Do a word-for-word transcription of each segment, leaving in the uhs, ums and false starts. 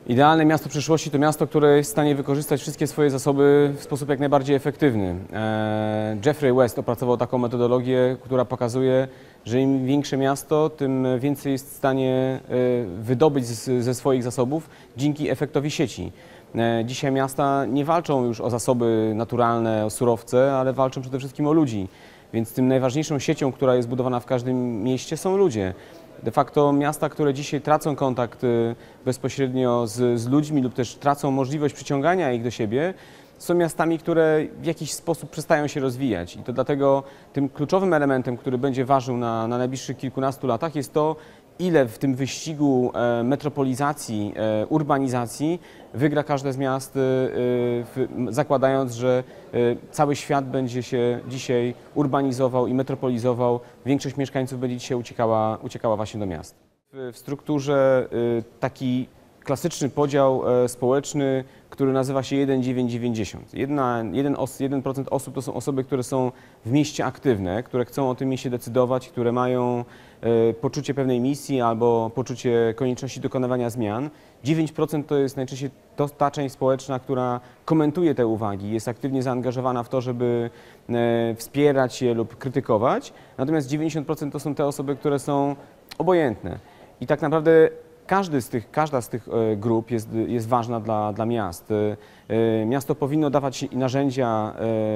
Idealne miasto przyszłości to miasto, które jest w stanie wykorzystać wszystkie swoje zasoby w sposób jak najbardziej efektywny. Jeffrey West opracował taką metodologię, która pokazuje, że im większe miasto, tym więcej jest w stanie wydobyć ze swoich zasobów dzięki efektowi sieci. Dzisiaj miasta nie walczą już o zasoby naturalne, o surowce, ale walczą przede wszystkim o ludzi. Więc tym najważniejszą siecią, która jest budowana w każdym mieście, są ludzie. De facto miasta, które dzisiaj tracą kontakt bezpośrednio z, z ludźmi lub też tracą możliwość przyciągania ich do siebie, są miastami, które w jakiś sposób przestają się rozwijać. I to dlatego tym kluczowym elementem, który będzie ważył na, na najbliższych kilkunastu latach, jest to, ile w tym wyścigu e, metropolizacji, e, urbanizacji wygra każde z miast, e, w, zakładając, że e, cały świat będzie się dzisiaj urbanizował i metropolizował. Większość mieszkańców będzie dzisiaj uciekała, uciekała właśnie do miast. W, w strukturze e, taki klasyczny podział e, społeczny, który nazywa się jeden dziewięć dziewięćdziesiąt. jeden procent osób to są osoby, które są w mieście aktywne, które chcą o tym mieście decydować, które mają e, poczucie pewnej misji albo poczucie konieczności dokonywania zmian. dziewięć procent to jest najczęściej to, ta część społeczna, która komentuje te uwagi, jest aktywnie zaangażowana w to, żeby e, wspierać je lub krytykować. Natomiast dziewięćdziesiąt procent to są te osoby, które są obojętne. I tak naprawdę Każdy z tych, każda z tych grup jest, jest ważna dla, dla miast. Miasto powinno dawać narzędzia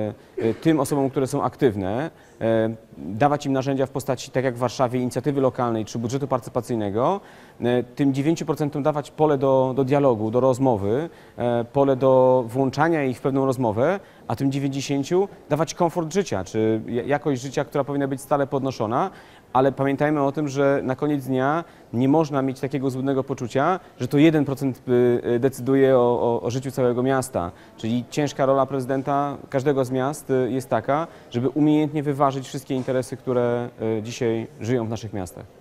tym osobom, które są aktywne, dawać im narzędzia w postaci, tak jak w Warszawie, inicjatywy lokalnej czy budżetu partycypacyjnego, tym dziewięciu procentom dawać pole do, do dialogu, do rozmowy, pole do włączania ich w pewną rozmowę, a tym dziewięćdziesięciu dawać komfort życia, czy jakość życia, która powinna być stale podnoszona, ale pamiętajmy o tym, że na koniec dnia nie można mieć takiego złudnego poczucia, że to jeden procent decyduje o, o, o życiu całego miasta. Czyli ciężka rola prezydenta każdego z miast jest taka, żeby umiejętnie wyważyć wszystkie interesy, które dzisiaj żyją w naszych miastach.